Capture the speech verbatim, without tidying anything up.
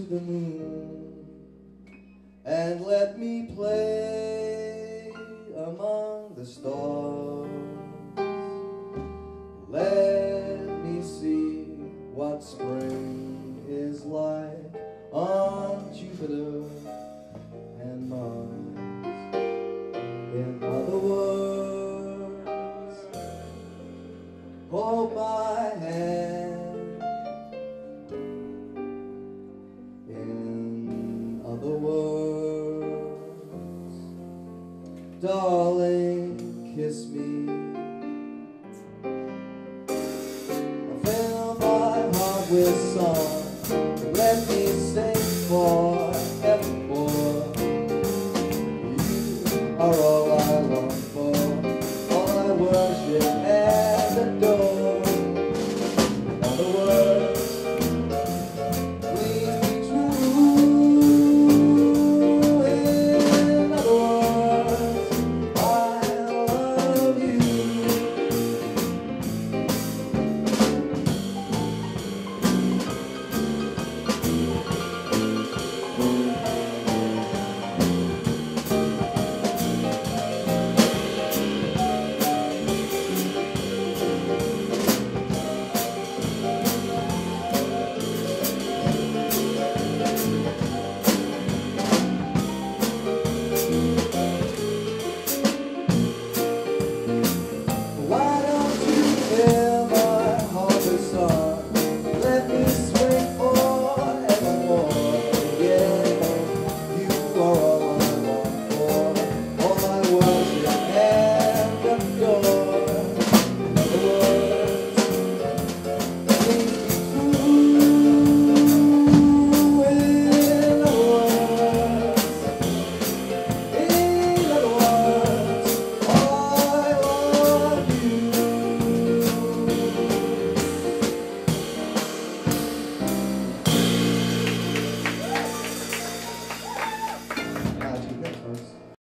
the moon and let me play among the stars. Let me see what spring is like on Jupiter and Mars. In other words, hold my hand. In other words, darling, kiss me. Fill my heart with song, let me sing forevermore. You are all I long for, all I worship.